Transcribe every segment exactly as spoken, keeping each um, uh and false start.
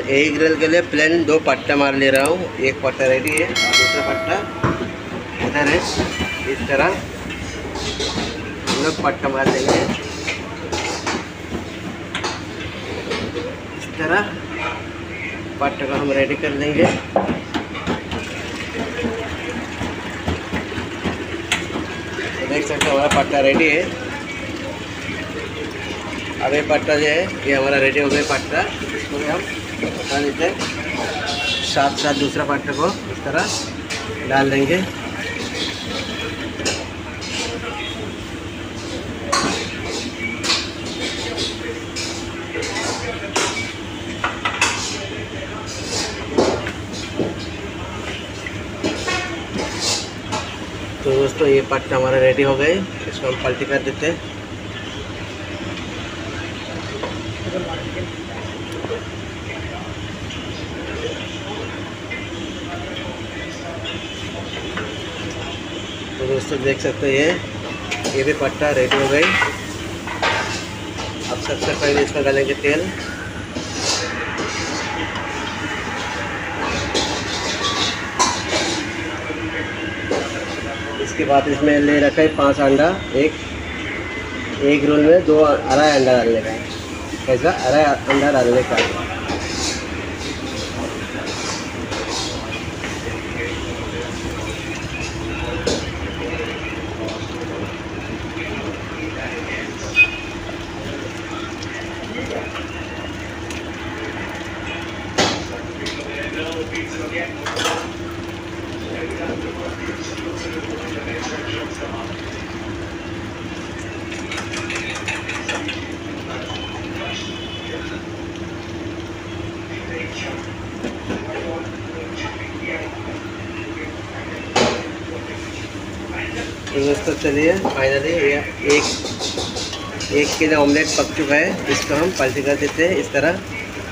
एक ग्रिल के लिए प्लेन दो पट्टा मार ले रहा हूँ। एक पट्टा रेडी है और दूसरा पट्टा इधर है। इस तरह हम लोग पट्टा मार देंगे। इस तरह पट्टा को हम रेडी कर लेंगे। तो देख सकते हैं हमारा पट्टा रेडी है। अब ये पट्टा जो है ये हमारा रेडी हो गया पट्टा। इसको भी हम पट्टा देते हैं, साथ साथ दूसरा पट्टा को इस तरह डाल देंगे। तो दोस्तों ये पट्टा हमारा रेडी हो गए। इसको हम पलटी कर देते हैं। तो दोस्तों देख सकते हैं ये ये भी पट्टा रेडी हो गई। अब सबसे पहले इसमें डालेंगे तेल। इसके बाद इसमें ले रखा है पांच अंडा। एक एक रोल में दो अढ़ाई अंडा डालने का है। कैसा अढ़ाई अंडा डालने का है। तो दोस्तों चलिए फाइनली ये एक एक के लिए ऑमलेट पक चुका है। इसको हम पलटी कर देते हैं इस तरह।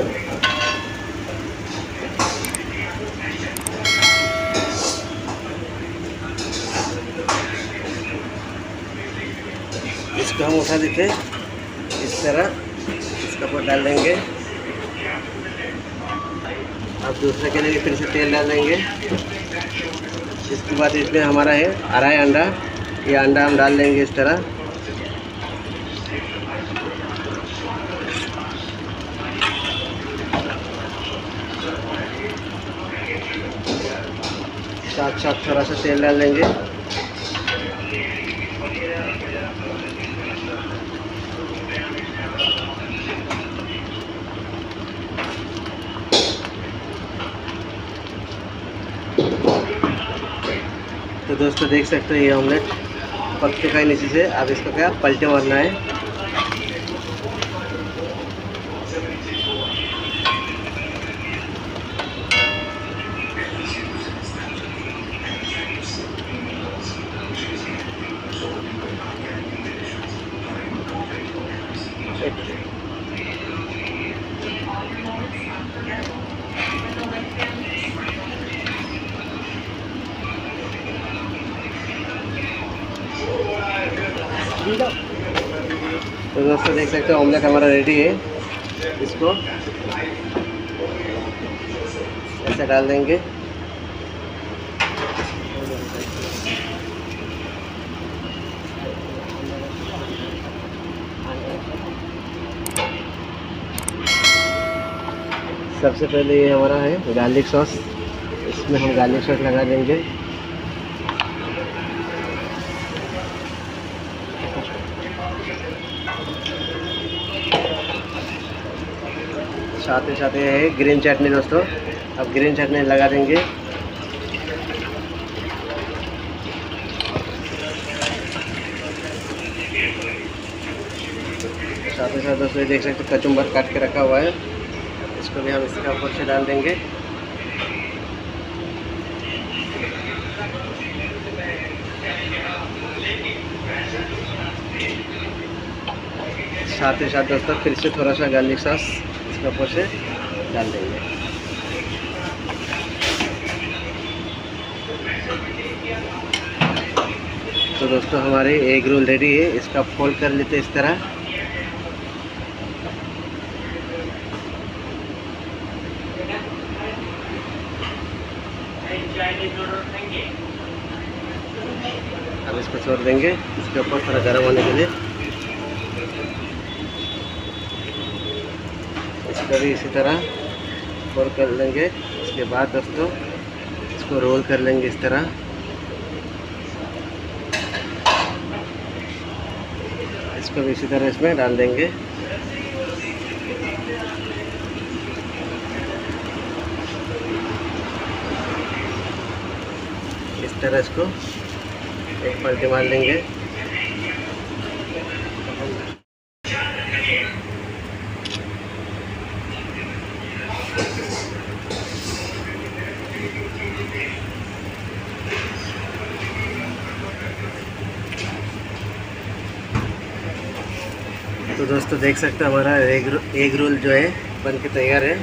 इसको हम उठा देते हैं इस तरह। इसका ऊपर डाल देंगे। अब दूसरे के लिए फिर से तेल डाल देंगे। इसके बाद इसमें हमारा है अढ़ाई अंडा। ये अंडा हम डाल देंगे इस तरह। साथ साथ थोड़ा सा तेल डाल देंगे। तो दोस्तों देख सकते हैं ये ऑमलेट पक चुका है नीचे से। अब इसको क्या पलटे मारना है। तो दोस्तों देख सकते हैं ऑमलेट हमारा रेडी है। इसको ऐसे डाल देंगे। सबसे पहले ये हमारा है गार्लिक सॉस। इसमें हम गार्लिक सॉस लगा देंगे। साथ ही साथ ये है ग्रीन चटनी दोस्तों। अब ग्रीन चटनी लगा देंगे। साथ ही साथ दोस्तों देख सकते हैं कचुम्बर काट के रखा हुआ है। इसको भी हम इसके ऊपर से डाल देंगे। साथ ही साथ दोस्तों फिर से थोड़ा सा गार्लिक सॉस इसके ऊपर से डाल देंगे। तो दोस्तों हमारे एग रोल रेडी है। इसका फोल्ड कर लेते हैं इस तरह। अब इसको छोड़ देंगे इसके ऊपर थोड़ा गर्म होने के लिए। इसको भी इसी तरह रोल कर लेंगे। इसके बाद दोस्तों इसको रोल कर लेंगे इस तरह। इसको भी इसी तरह इसमें डाल देंगे। इस तरह इसको एक पलटी मार लेंगे। तो दोस्तों देख सकते हैं हमारा एग एग रोल जो है बन के तैयार है।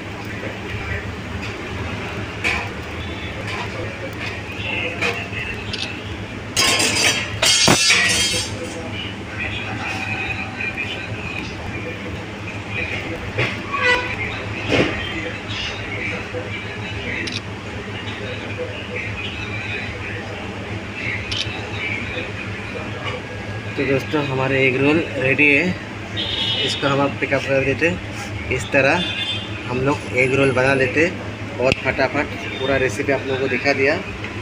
तो दोस्तों हमारे एग रोल रेडी है। इसको हम अब पिकअप कर देते। इस तरह हम लोग एग रोल बना लेते बहुत फटाफट। पूरा रेसिपी आप लोगों को दिखा दिया।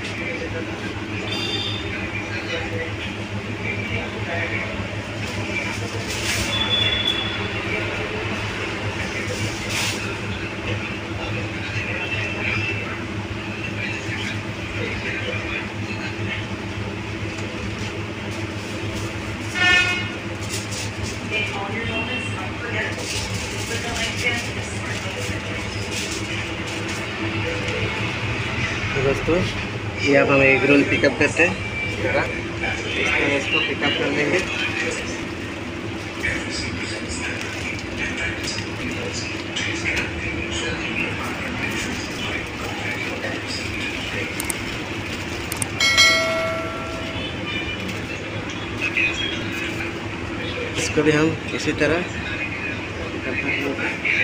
तो दोस्तों ये अब हम एग रोल पिकअप करते हैं। इस तरह इस तरह इसको पिकअप कर लेंगे। इसको भी हम इसी तरह पिकअप कर लेंगे।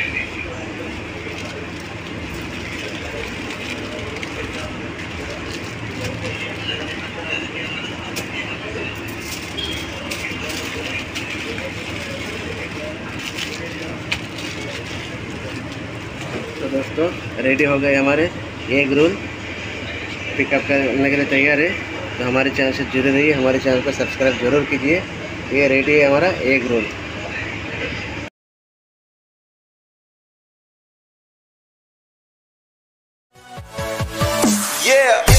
तो दोस्तों रेडी हो गए हमारे एग रोल पिकअप करने के लिए तैयार है। तो हमारे चैनल से जुड़े रहिए, हमारे चैनल को सब्सक्राइब जरूर कीजिए। ये रेडी है हमारा एग रोल। Yeah.